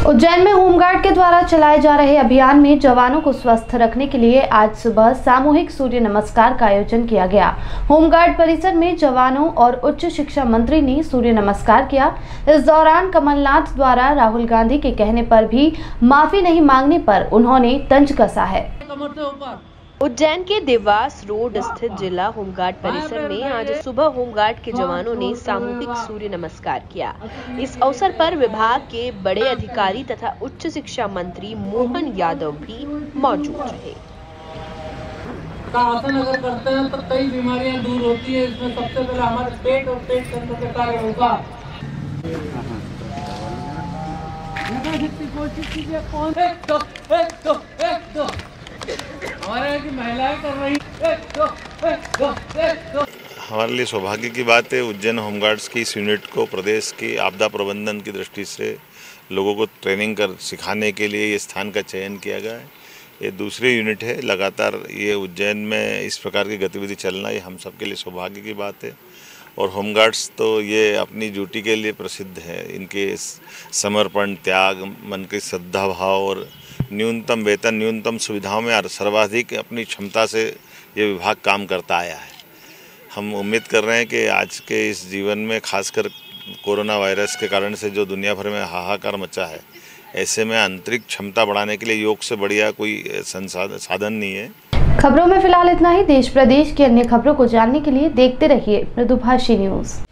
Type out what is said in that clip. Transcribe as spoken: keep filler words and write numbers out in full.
उज्जैन में होमगार्ड के द्वारा चलाए जा रहे अभियान में जवानों को स्वस्थ रखने के लिए आज सुबह सामूहिक सूर्य नमस्कार का आयोजन किया गया। होमगार्ड परिसर में जवानों और उच्च शिक्षा मंत्री ने सूर्य नमस्कार किया। इस दौरान कमलनाथ द्वारा राहुल गांधी के कहने पर भी माफी नहीं मांगने पर उन्होंने तंज कसा है। उज्जैन के देवास रोड स्थित जिला होमगार्ड परिसर में आज सुबह होमगार्ड के जवानों ने सामूहिक सूर्य नमस्कार किया। इस अवसर पर विभाग के बड़े अधिकारी तथा उच्च शिक्षा मंत्री मोहन यादव भी मौजूद रहे। आसन अगर करते हैं तो कई बीमारियां दूर होती है। इसमें सबसे पहले हमारे पेट और पेट तंत्र के कार्य होगा। कोशिश कीजिए कौन एक दो एक दो एक दो हमारे यहाँ की महिलाएं कर रही एक दो एक दो एक दो। हमारे लिए सौभाग्य की बात है, उज्जैन होमगार्ड्स की इस यूनिट को प्रदेश की आपदा प्रबंधन की दृष्टि से लोगों को ट्रेनिंग कर सिखाने के लिए ये स्थान का चयन किया गया है। ये दूसरी यूनिट है। लगातार ये उज्जैन में इस प्रकार की गतिविधि चलना ये हम सबके लिए सौभाग्य की बात है। और होमगार्ड्स तो ये अपनी ड्यूटी के लिए प्रसिद्ध है। इनके समर्पण, त्याग, मन की श्रद्धा भाव और न्यूनतम वेतन, न्यूनतम सुविधाओं में सर्वाधिक अपनी क्षमता से ये विभाग काम करता आया है। हम उम्मीद कर रहे हैं कि आज के इस जीवन में खासकर कोरोना वायरस के कारण से जो दुनिया भर में हाहाकार मचा है, ऐसे में आंतरिक क्षमता बढ़ाने के लिए योग से बढ़िया कोई साधन नहीं है। खबरों में फिलहाल इतना ही। देश प्रदेश की अन्य खबरों को जानने के लिए देखते रहिए मृदुभाषी न्यूज।